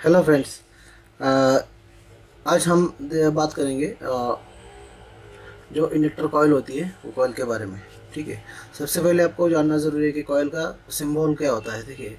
Hello friends. आज हम बात करेंगे जो इंडक्टर कॉयल होती है वो कॉयल के बारे में। ठीक है। सबसे पहले आपको जानना ज़रूरी है कि कॉयल का सिंबल क्या होता है। देखिए,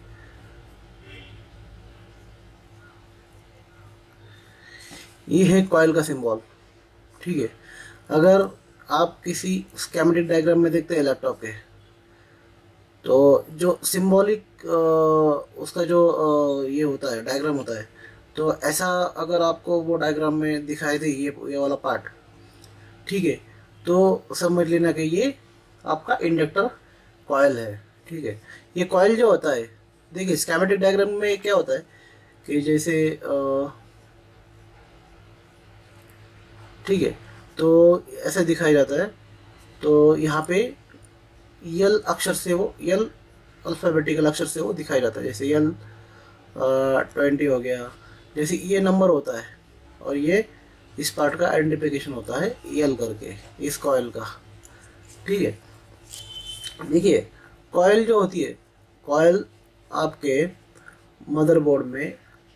ये है कॉयल का सिंबल। ठीक है। अगर आप किसी स्कीमेटिक डायग्राम में देखते हैं लैपटॉप के, तो जो सिंबॉलिक उसका जो ये होता है, डायग्राम होता है, तो ऐसा अगर आपको वो डायग्राम में दिखाई दे ये वाला पार्ट, ठीक है, तो समझ लेना कि ये आपका इंडक्टर कॉयल है। ठीक है। ये कॉयल जो होता है, देखिए स्कीमेटिक डायग्राम में क्या होता है कि जैसे ठीक है, तो ऐसे दिखाई जाता है। तो यहाँ पे यल अक्षर से वो यल अल्फ़ाबेटिकल अक्षर से वो दिखाई जाता है। जैसे यल 20 हो गया, जैसे ये नंबर होता है, और ये इस पार्ट का आइडेंटिफिकेशन होता है यल करके, इस कॉयल का। ठीक है। देखिए, कॉयल जो होती है, कॉयल आपके मदरबोर्ड में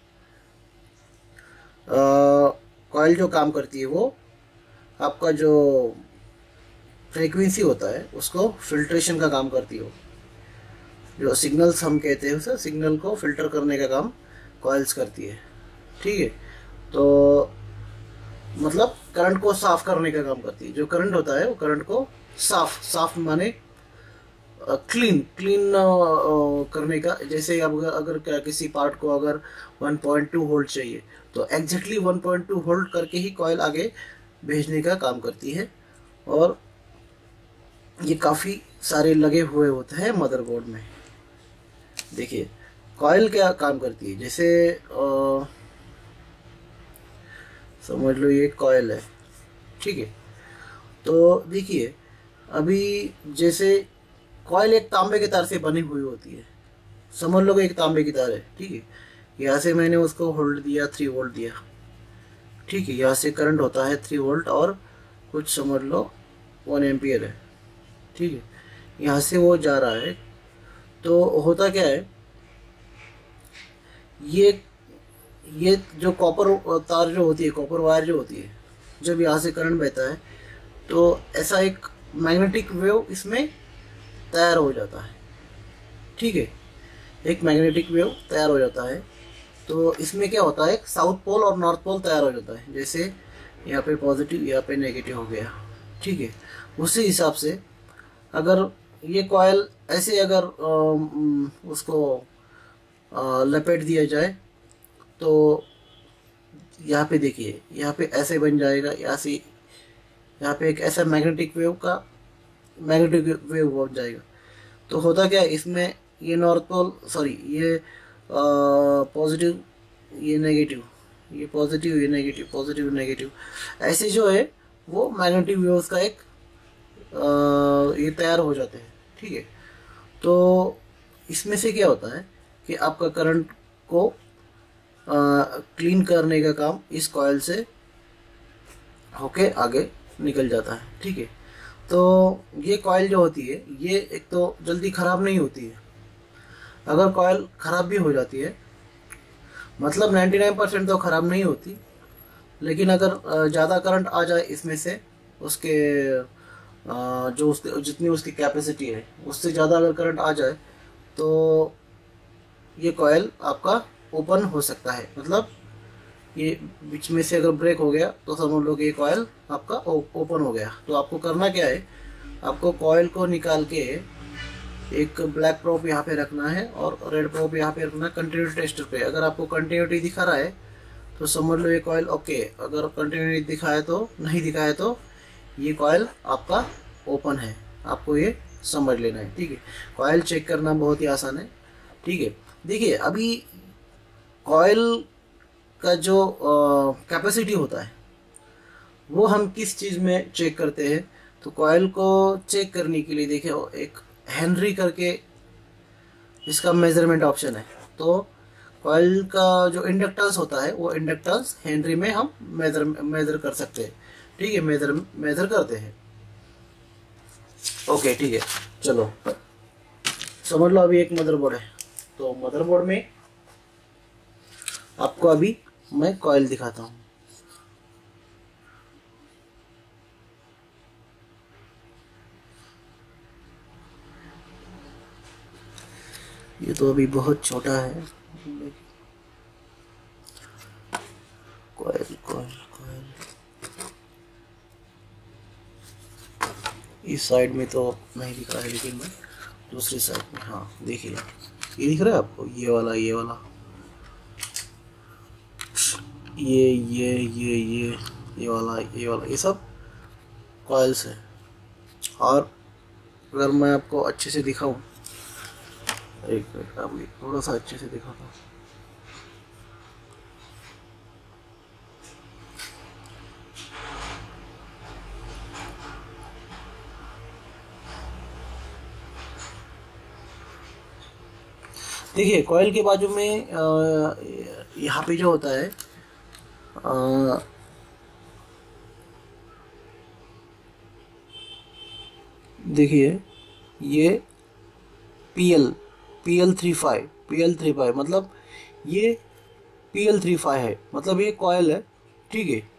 कॉयल जो काम करती है वो आपका जो फ्रीक्वेंसी होता है उसको फिल्ट्रेशन का काम करती है। जो सिग्नल्स हम कहते हैं उसे सिग्नल को फिल्टर करने का काम कॉइल्स करती है। ठीक है। तो मतलब करंट को साफ करने का काम करती है। जो करंट होता है वो करंट को साफ साफ माने क्लीन क्लीन करने का। जैसे अब अगर किसी पार्ट को अगर 1.2 वोल्ट चाहिए, तो एग्जैक्टली 1.2 वोल्ट करके ही कॉइल आगे भेजने का काम करती है। और ये काफ़ी सारे लगे हुए होते हैं मदरबोर्ड में। देखिए, कॉइल क्या काम करती है, जैसे समझ लो ये कॉइल है। ठीक है। तो देखिए, अभी जैसे कॉइल एक तांबे के तार से बनी हुई होती है। समझ लो कि एक तांबे की तार है। ठीक है। यहाँ से मैंने उसको होल्ड दिया, 3 वोल्ट दिया। ठीक है। यहाँ से करंट होता है 3 वोल्ट और कुछ समझ लो 1 एम्पियर है। ठीक है। यहाँ से वो जा रहा है। तो होता क्या है, ये जो कॉपर तार जो होती है, कॉपर वायर जो होती है, जब यहाँ से करंट बहता है तो ऐसा एक मैग्नेटिक वेव इसमें तैयार हो जाता है। ठीक है। एक मैग्नेटिक वेव तैयार हो जाता है। तो इसमें क्या होता है, एक साउथ पोल और नॉर्थ पोल तैयार हो जाता है। जैसे यहाँ पे पॉजिटिव, यहाँ पे नेगेटिव हो गया। ठीक है। उसी हिसाब से अगर ये कॉयल ऐसे अगर उसको लपेट दिया जाए, तो यहाँ पे देखिए, यहाँ पे ऐसे बन जाएगा। यहाँ से यहाँ पे एक ऐसा मैग्नेटिक वेव बन जाएगा। तो होता क्या है, इसमें ये नॉर्थ पोल, सॉरी ये पॉजिटिव, ये नेगेटिव, ये पॉजिटिव, ये नेगेटिव, पॉजिटिव नेगेटिव, ऐसे जो है वो मैग्नेटिक वेव्स का एक ये तैयार हो जाते हैं। ठीक है। तो इसमें से क्या होता है कि आपका करंट को क्लीन करने का काम इस कॉइल से होके आगे निकल जाता है। ठीक है। तो ये कॉइल जो होती है, ये एक तो जल्दी ख़राब नहीं होती है। अगर कॉइल ख़राब भी हो जाती है, मतलब 99% तो ख़राब नहीं होती, लेकिन अगर ज़्यादा करंट आ जाए इसमें से, उसके जो उसके जितनी उसकी कैपेसिटी है उससे ज़्यादा अगर करंट आ जाए, तो ये कॉइल आपका ओपन हो सकता है। मतलब ये बीच में से अगर ब्रेक हो गया तो समझ लो कि ये कॉइल आपका ओपन हो गया। तो आपको करना क्या है, आपको कॉइल को निकाल के एक ब्लैक प्रोब यहाँ पे रखना है और रेड प्रोब यहाँ पे रखना है कंटिन्यूटी टेस्टर पे। अगर आपको कंटिन्यूटी दिखा रहा है तो समझ लो ये कॉइल ओके। अगर कंटिन्यूटी दिखाए तो नहीं दिखाए तो ये कॉइल आपका ओपन है। आपको ये समझ लेना है। ठीक है। कॉइल चेक करना बहुत ही आसान है। ठीक है। देखिए, अभी कॉइल का जो कैपेसिटी होता है वो हम किस चीज़ में चेक करते हैं, तो कॉइल को चेक करने के लिए देखिए एक हेनरी करके इसका मेजरमेंट ऑप्शन है। तो कॉइल का जो इंडक्टेंस होता है वो इंडक्टेंस हेनरी में हम मेजर कर सकते हैं। ठीक है। मेजर करते हैं। ओके। ठीक है। चलो समझ लो अभी एक मदरबोर्ड है। तो मदरबोर्ड में आपको अभी मैं कॉइल दिखाता हूँ। ये तो अभी बहुत छोटा है। कॉइल कॉइल कॉइल इस साइड में तो नहीं दिख रहा है, लेकिन मैं दूसरी साइड में, हाँ देखिए ये दिख रहा है आपको, ये वाला ये वाला ये सब कॉइल्स है। और अगर मैं आपको अच्छे से दिखाऊं, एक मिनट अभी थोड़ा सा अच्छे से दिखाता हूँ। देखिए कॉइल के बाजू में यहाँ पे जो होता है, देखिए ये PL35 मतलब ये PL35 है, मतलब ये कॉइल है, ठीक है।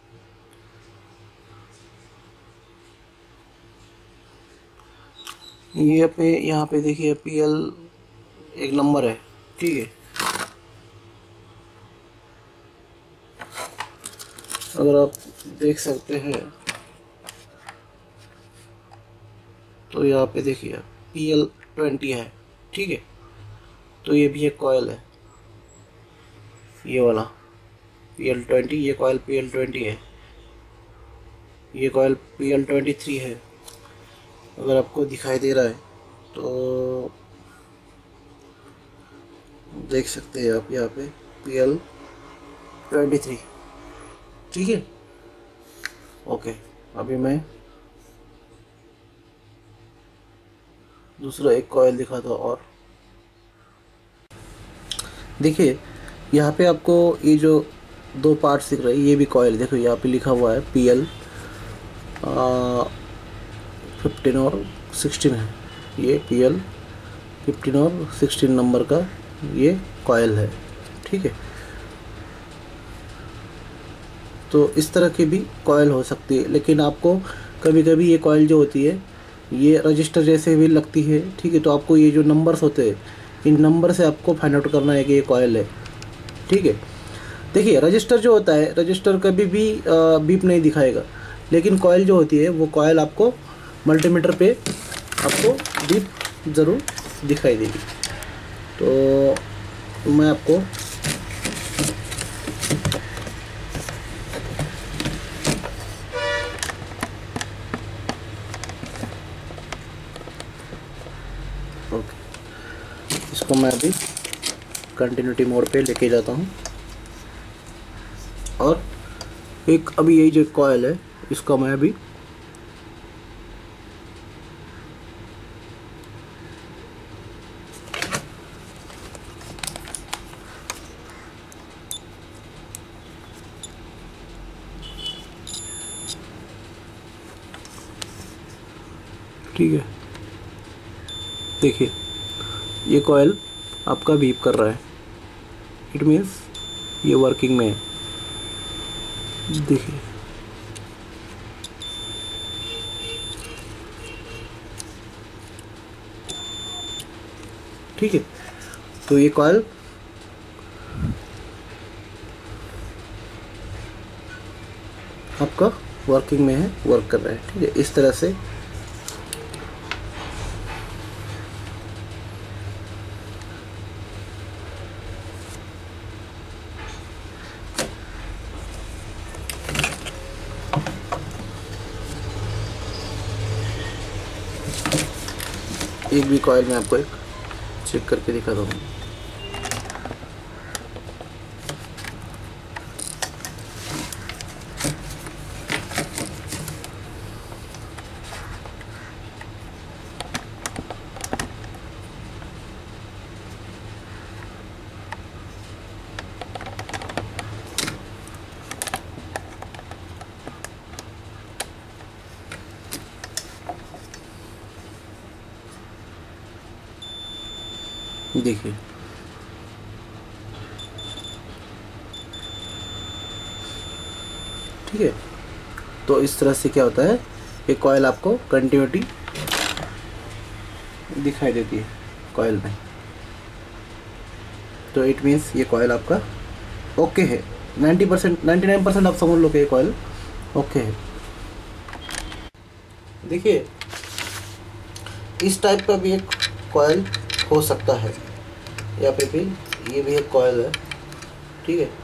ये पे यहाँ पे देखिए PL एक नंबर है, ठीक है। अगर आप देख सकते हैं तो यहाँ पे देखिए PL20 है, ठीक है। तो ये भी एक कॉइल है, ये वाला PL20, ये कॉइल PL20 है, ये कॉइल PL23 है। अगर आपको दिखाई दे रहा है तो देख सकते हैं आप यहाँ पे PL23, ठीक है। ओके, अभी मैं दूसरा एक कॉइल दिखाता हूँ। और देखिए यहाँ पे आपको ये जो दो पार्ट्स दिख रहे हैं, ये भी कॉइल, देखो यहाँ पे लिखा हुआ है PL15 और 16 है। ये PL15 और 16 नंबर का ये कॉइल है, ठीक है। तो इस तरह की भी कॉइल हो सकती है, लेकिन आपको कभी कभी ये कॉइल जो होती है ये रजिस्टर जैसे भी लगती है, ठीक है। तो आपको ये जो नंबर्स होते हैं, इन नंबर से आपको फाइंड आउट करना है कि ये कॉइल है, ठीक है। देखिए रजिस्टर जो होता है, रजिस्टर कभी भी बीप नहीं दिखाएगा, लेकिन कॉइल जो होती है वो कॉइल आपको मल्टीमीटर पे आपको बीप ज़रूर दिखाई देगी। तो मैं आपको ओके, इसको मैं अभी कंटिन्यूटी मोड पे लेके जाता हूँ। और एक अभी यही जो कॉइल है इसको मैं अभी ठीक है, देखिए ये कॉइल आपका बीप कर रहा है, इट मीन्स ये वर्किंग में है। देखिए ठीक है, तो ये कॉइल आपका वर्किंग में है, वर्क कर रहा है, ठीक है। इस तरह से एक भी कॉइल में आपको एक चेक करके दिखा दूँगा। देखिए ठीक है। तो इस तरह से क्या होता है, ये कॉयल आपको कंटिन्यूटी दिखाई देती है कॉयल में। तो इट मीन्स ये कॉयल आपका ओके है। 90% 99% आप समझ लो कि ये कॉयल ओके है। देखिए इस टाइप का भी एक कॉयल हो सकता है, यहाँ पे भी ये भी एक कॉयल है, ठीक है।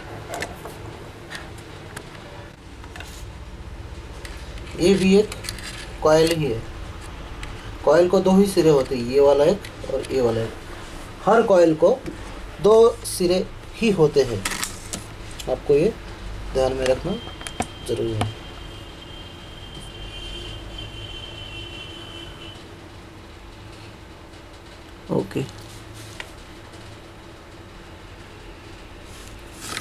ये भी एक कॉयल ही है। कॉयल को 2 ही सिरे होते हैं, ये वाला एक और ये वाला एक। हर कॉयल को 2 सिरे ही होते हैं, आपको ये ध्यान में रखना जरूरी है। ओके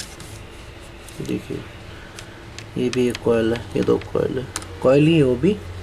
देखिए ये भी एक कॉयल है, ये 2 कॉयल है, कॉयल ही है वो भी।